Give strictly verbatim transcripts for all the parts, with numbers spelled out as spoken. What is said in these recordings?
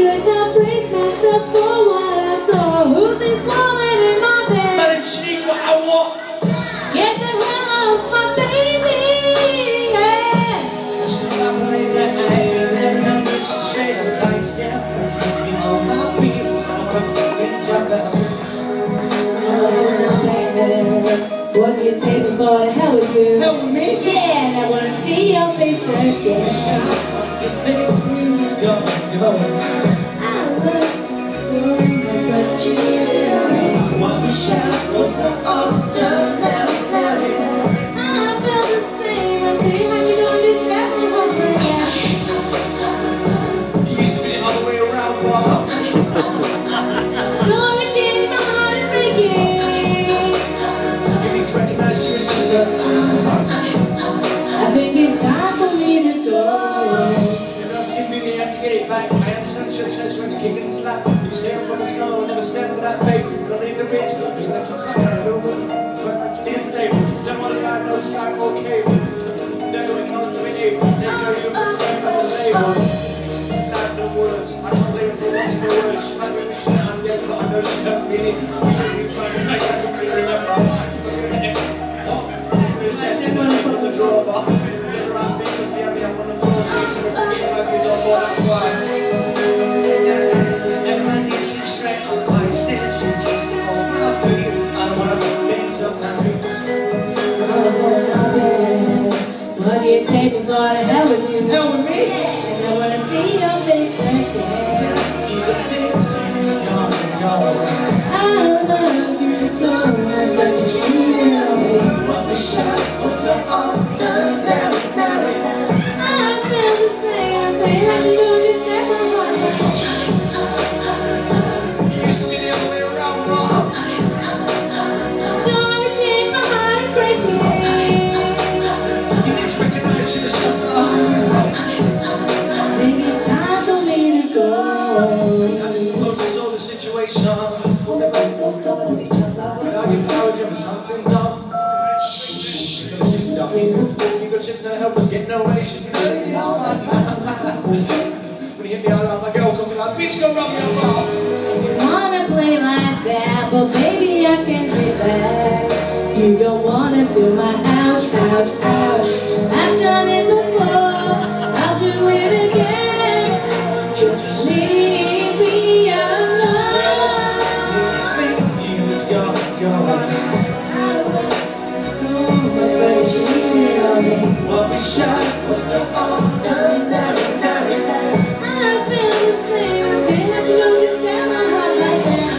could not brace myself for what I saw. Who's this woman in my bed? Madam, she need what I want. Get the hell off my baby, yeah. She's not like that, I ain't never done this. She's straight up like step. Puts me on my feet. I wanna fucking drop that six. What do you take me for? The hell with you? Hell with me? Yeah, and I wanna see your face again. You think you's gonna go? I look so much like you. What we shot was the ordinary. I felt the same until how you don't distract me from the gas. It used to be the other way around, Bob. Stormy chick, my heart is breaking. You need to recognize she was just a. I think it's time for me to go. You're not giving me the hand to get it back. I understand your sense when you kick and slap. You stay up from the snow and never stand to that fate. Don't leave the bitch, don't think that keeps running. I know what you try back to the end today. Don't want a guy, no sky or cave. Nothing's there, we can only be able to take care of you, but stand on the table. Not the words, I can't blame her for wanting the words. She might be wishing that I'm dead, but I know she don't mean it. I'm going to be trying to make her completely remember. What? There's that one from the drawer, but never around me because we have me up on the floor. So you should have been five years old, but that's why. Everyone needs you straight up like stairs. She keeps me on my feet. I don't want to be things up now. What do you take me for? The hell with you? Hell with me? And I wanna see your face again. You think you're gonna go? I loved you so much, but you cheated on me. What the shot was the ordinary. I feel the same until you have to do this second one. You used to be the other way around, Bob. Stormy chick, my heart is breaking. You need to recognize she was just a. Maybe it's time for me to go. That is the closest sort of situation. We'll never stop with each other. When I give flowers over something dumb. Shh, you're gonna sit down. You got shit to help us get no ration. You know this fast. When you hit me out like my girl, come be like, bitch, go run me a bar. You wanna play like that, but baby I can hit back. You don't wanna feel my ouch, ouch, ouch. I've done it before, I'll do it again. Just leave me alone. You think you was gonna go? I love so much, but you cheated on me. What we shot was the ordinary. I feel the same until you have to do this down my heart like that.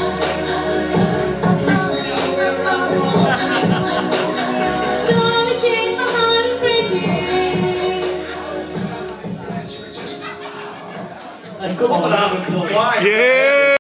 Stormy chick, my heart is breaking. Come on, why? Yeah.